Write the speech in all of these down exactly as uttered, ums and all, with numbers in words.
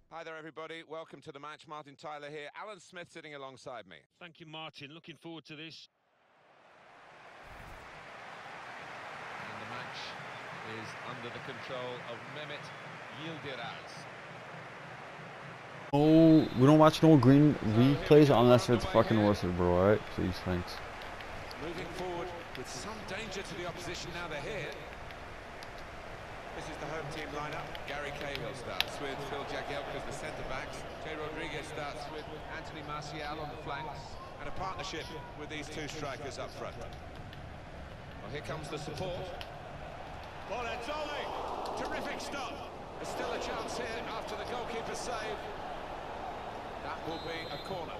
Hi there, everybody. Welcome to the match. Martin Tyler here. Alan Smith sitting alongside me. Thank you, Martin. Looking forward to this. And the match is under the control of Mehmet Yildiraz. Oh, we don't watch no green replays unless it's fucking worth it, bro. Alright? Please, thanks. Moving forward with some danger to the opposition now they're here. This is the home team lineup. Gary Cahill starts with Phil Jagielka as the centre-backs. Jay Rodriguez starts with Anthony Martial on the flanks. And a partnership with these two strikers up front. Well, here comes the support. Bolenzoli! Terrific stop! There's still a chance here after the goalkeeper's save. That will be a corner.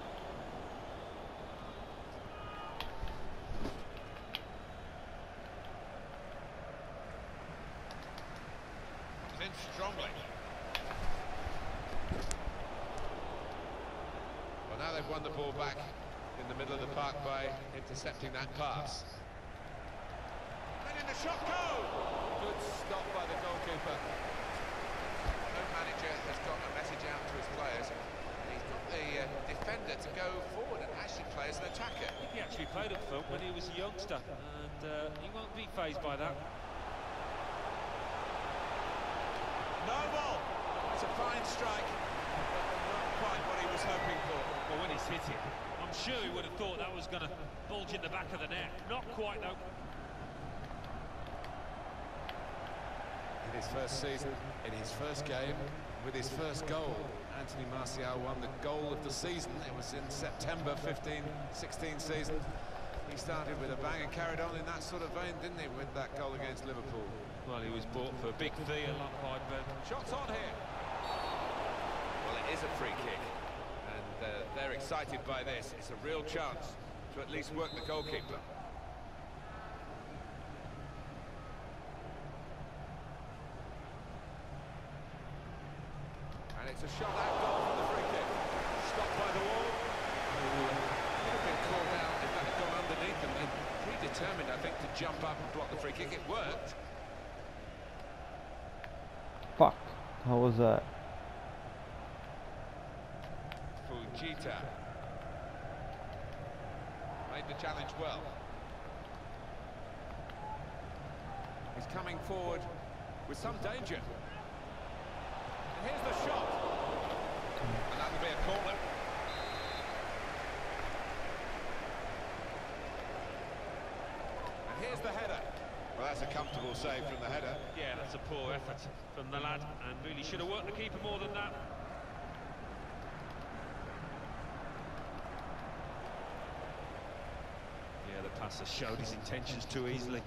In strongly. Well, now they've won the ball back in the middle of the park by intercepting that pass. And in the shot go! Good stop by the goalkeeper. No manager has got a message out to his players. He's got the uh, defender to go forward and actually play as an attacker. I think he actually played up front when he was a youngster, and uh, he won't be fazed by that. No ball. It's a fine strike, but not quite what he was hoping for. Well, when he's hit it, I'm sure he would have thought that was going to bulge in the back of the net. Not quite, though. In his first season, in his first game, with his first goal, Anthony Martial won the goal of the season. It was in September fifteen sixteen season. He started with a bang and carried on in that sort of vein, didn't he, with that goal against Liverpool? Well, he was bought for a big fee a lot by Ben. Shots on here. Well, it is a free kick, and uh, they're excited by this. It's a real chance to at least work the goalkeeper. And it's a shot out goal for the free kick. Stopped by the wall. Could have been called out if that had gone underneath them. They're predetermined, I think, to jump up and block the free kick. It worked. Fuck. How was that? Fujita made the challenge well. He's coming forward with some danger. And here's the shot. And that'll be a corner. And here's the header. Well, that's a comfortable save from the header. Yeah, that's a poor effort from the lad, and really should have worked the keeper more than that. Yeah, the passer showed his intentions too easily.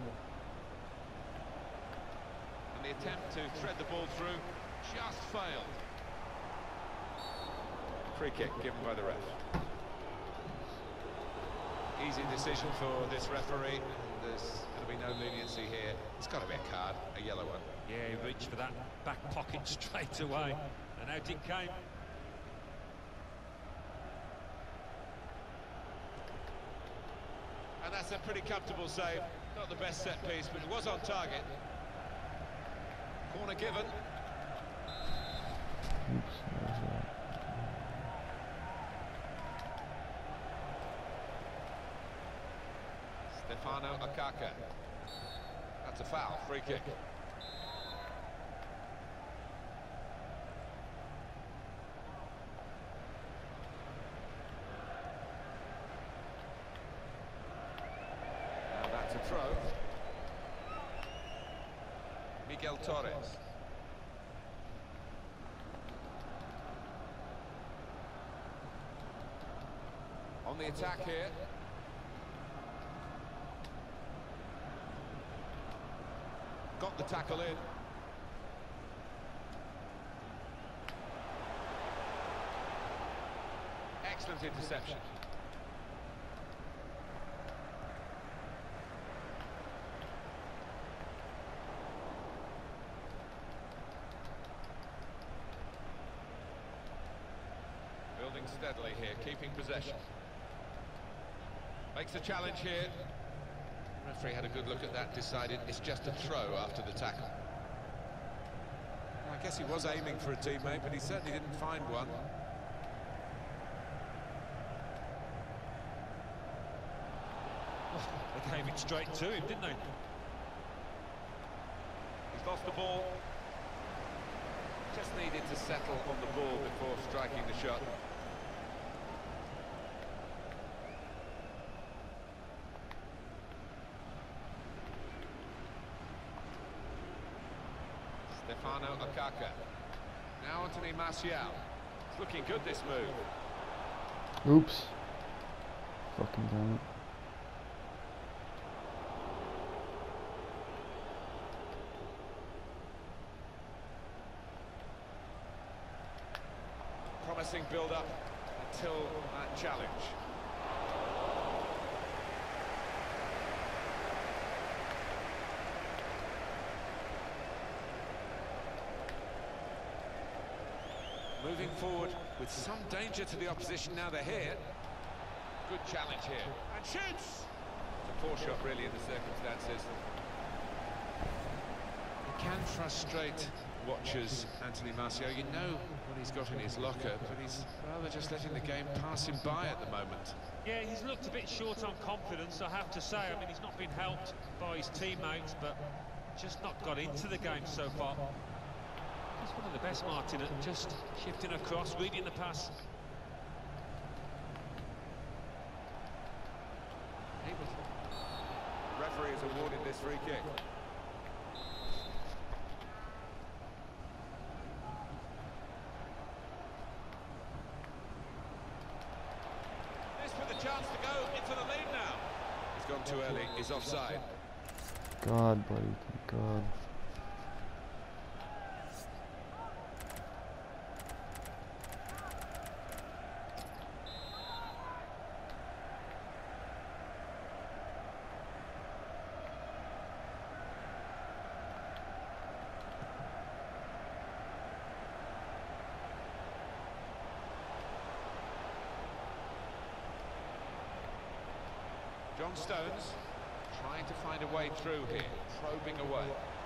And the attempt to thread the ball through just failed. Free kick given by the ref. Easy decision for this referee. There's going to be no leniency here. It's got to be a card, a yellow one. Yeah, he reached for that back pocket straight away, and out it came. And that's a pretty comfortable save. Not the best set piece, but it was on target. Corner given. Oops, what was that? Stefano Akaka. That's a foul, free kick. Now that's a throw. Miguel Torres. On the attack here. Got the tackle in. Excellent interception. Building steadily here, keeping possession. Makes a challenge here. The referee had a good look at that, decided it's just a throw after the tackle. I guess he was aiming for a teammate, but he certainly didn't find one. They gave it straight to him, didn't they? He's lost the ball. Just needed to settle on the ball before striking the shot. Stefano Okaka. Now Anthony Martial. It's looking good, this move. Oops. Fucking damn it. Promising build-up until that challenge. Moving forward with some danger to the opposition now they're here. Good challenge here. And shoots! It's a poor shot really in the circumstances. It can frustrate watchers, Anthony Martial. You know what he's got in his locker, but he's rather just letting the game pass him by at the moment. Yeah, he's looked a bit short on confidence, I have to say. I mean, he's not been helped by his teammates, but just not got into the game so far. He's one of the best, Martin, at just shifting across, reading the pass. The referee has awarded this free kick. This with a chance to go into the lead now. He's gone too early, he's offside. God, buddy, thank God. John Stones trying to find a way through here, probing away.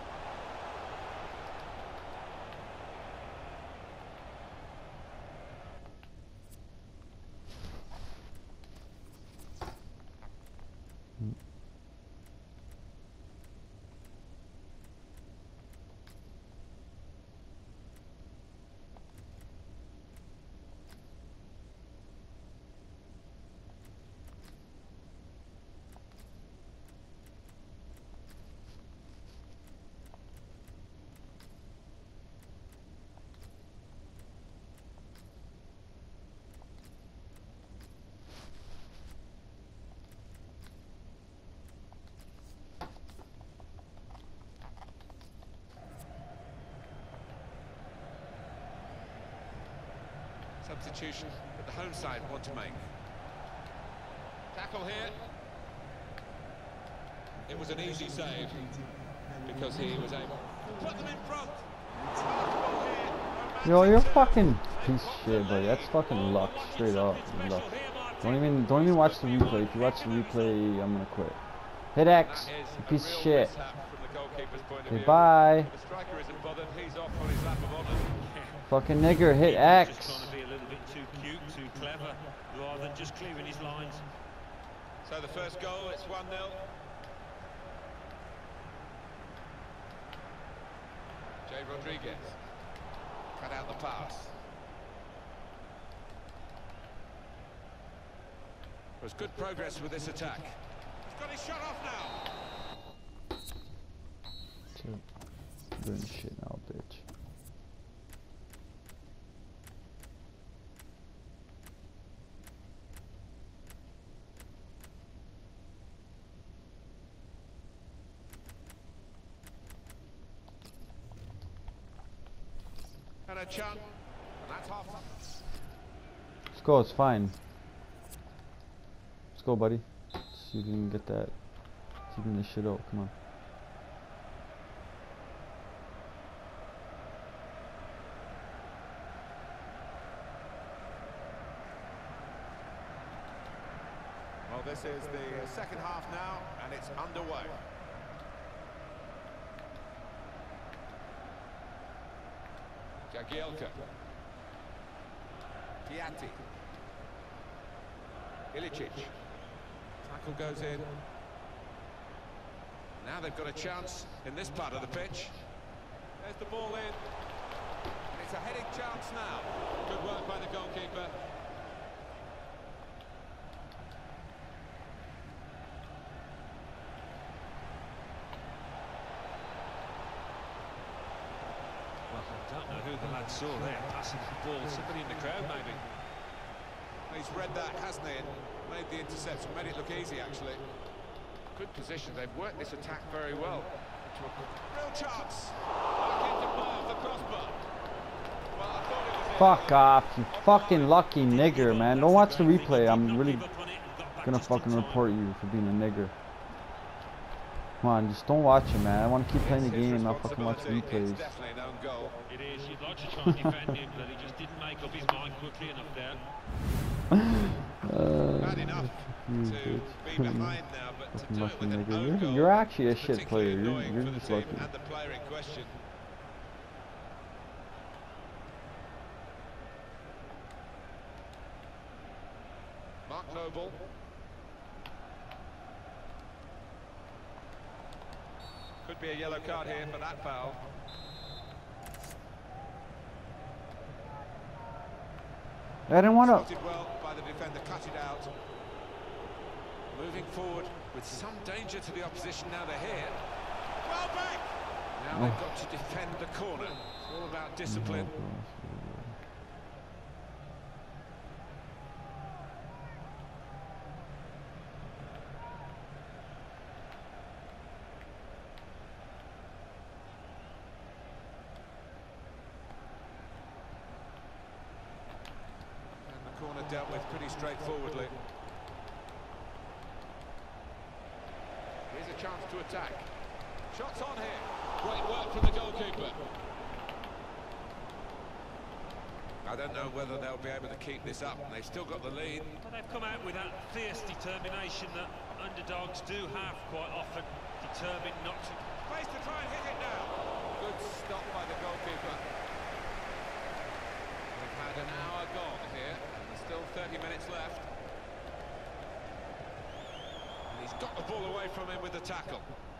Substitution that the home side want to make. Tackle here. It was an easy save because he was able to put them in front. Yo, you're fucking piece of shit, buddy. That's fucking luck, straight up. Luck. Don't even, don't even watch the replay. If you watch the replay, I'm gonna quit. Hit X, you piece of shit. Okay, bye. The striker isn't bothered. He's off on his lap of honour. Fucking nigger, hit X. Just trying to be a little bit too cute, too clever, rather than just clearing his lines. So the first goal, it's one nil. Jay Rodriguez cut out the pass. There's good progress with this attack. He's got his shot off now. Doing shit now, bitch. And a chunk, and that's half. Let's go, it's fine. Let's go, buddy. See if you can get that. Keeping this shit out, come on. Well, this is the second half now, and it's underway. Jagielka. Piatti. Ilicic. Tackle goes in. Now they've got a chance in this part of the pitch. There's the ball in. And it's a heading chance now. Good work by the goalkeeper. Well, I don't know who the lad saw there, passing the ball. Somebody in the crowd, maybe. He's read that, hasn't he? And made the interception, made it look easy, actually. Good position. They've worked this attack very well. Real chance. Looking to play off the crossbar. Well, I thought it was Fuck off, you fucking lucky nigger, man. Don't watch the replay. I'm really gonna fucking report you for being a nigger. Come on, just don't watch it, man. I want to keep playing the game and not fucking watch the replays. It is. You'd like to try and defend him, but he just didn't make up his mind quickly enough there. Uh, bad enough to be behind now, but to do it with an own you're, goal, you're actually a shit player. You're, annoying you're for the just team lucky. and the player in question. Mark Noble. Could be a yellow card here for that foul. I didn't want to. Spotted well by the defender, cut it out. Moving forward with some danger to the opposition. Now they're here. Well back. Now they've got to defend the corner. It's all about discipline. Corner dealt with pretty straightforwardly. Here's a chance to attack. Shots on here. Great work from the goalkeeper. I don't know whether they'll be able to keep this up. They've still got the lead. Well, they've come out with that fierce determination that underdogs do have quite often, determined not to. Place to try and hit it now. Good stop by the goalkeeper. We've had an hour gone here. Still thirty minutes left. And he's got the ball away from him with the tackle.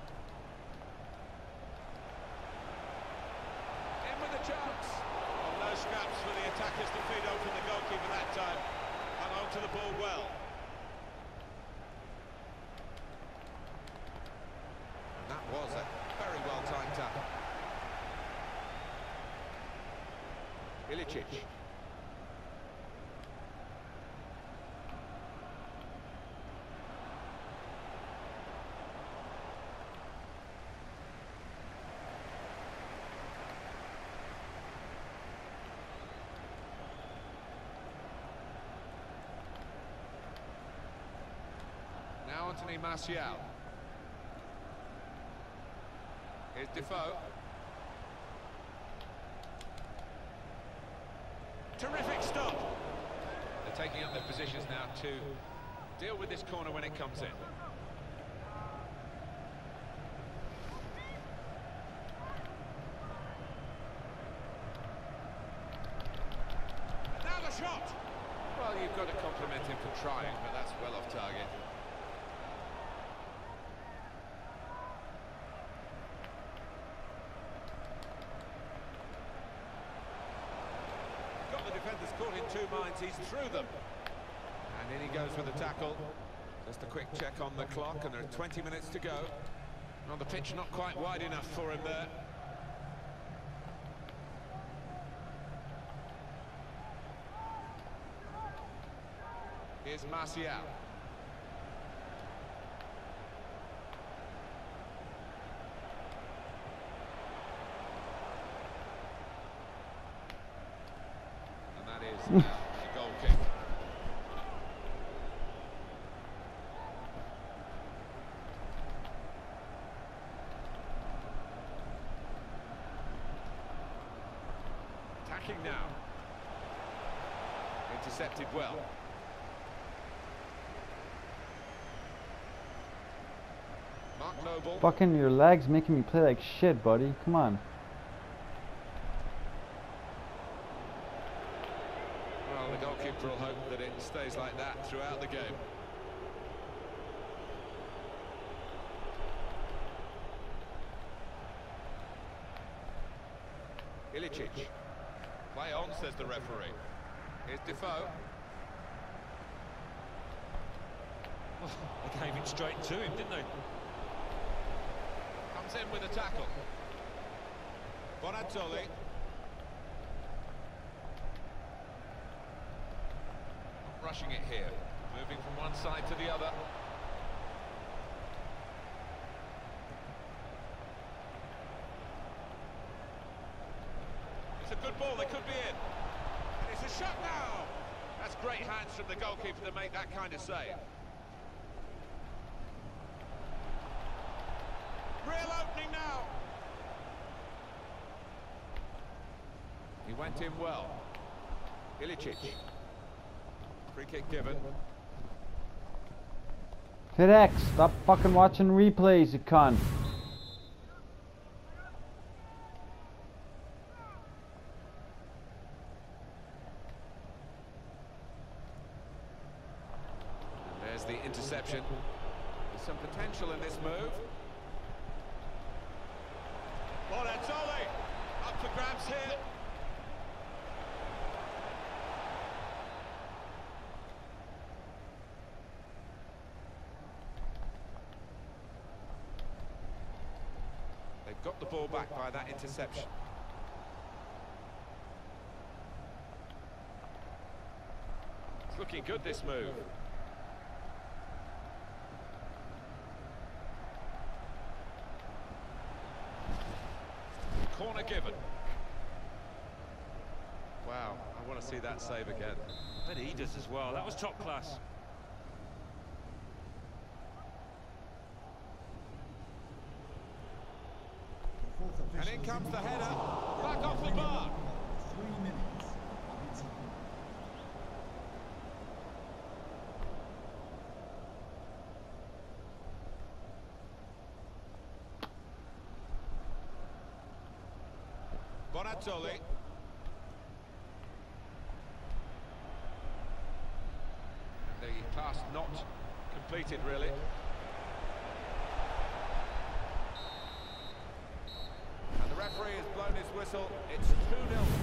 In with a chance. Oh, no scraps for the attackers to feed on from the goalkeeper that time. Hung on to the ball well. And that was a very well-timed tackle. Ilicic. Now Anthony Martial. Here's Defoe. Terrific stop. They're taking up their positions now to deal with this corner when it comes in. Now the shot. Well, you've got to compliment him for trying, but that's well off target. Got the defenders caught in two minds, he's through them. And in he goes for the tackle. Just a quick check on the clock, and there are twenty minutes to go. On the pitch, not quite wide enough for him there. Here's Martial. And that is uh, the goal kick. Attacking now. Intercepted well. Mark Noble. Fucking your legs making me play like shit, buddy. Come on. Well, the goalkeeper will hope that it stays like that throughout the game. Ilicic. Play on, says the referee. Here's Defoe. Well, they gave it straight to him, didn't they? Comes in with a tackle. Bonatoli. Rushing it here. Moving from one side to the other. It's a good ball, they could be in. And it's a shot now! That's great hands from the goalkeeper to make that kind of save. Real opening now. He went in well. Ilicic. Free kick given. Hit X, stop fucking watching replays, you cunt. And there's the interception. There's some potential in this move. Bonatoli, up for grabs here. They've got the ball back by that interception. It's looking good, this move. Corner given. Wow, I want to see that save again. I bet he does as well. That was top class. And in comes the header, back off the bar. Three minutes. Bonatoli. The pass not completed, really. And the referee has blown his whistle. It's two nil.